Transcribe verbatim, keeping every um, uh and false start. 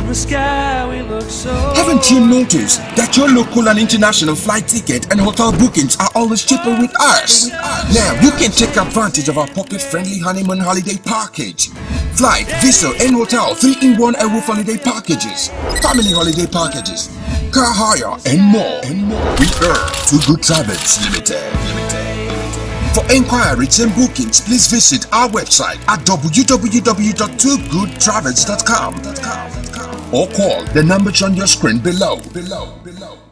from the sky, we look so. Haven't you noticed that your local and international flight ticket and hotel bookings are always cheaper with us? Now you can take advantage of our pocket-friendly honeymoon holiday package. Flight, visa, and hotel three in one and roof holiday packages, family holiday packages, car hire, and more. And more. We are TooGood Travels Limited. For inquiries and bookings, please visit our website at w w w dot too good travels dot com or call the numbers on your screen below. below, below.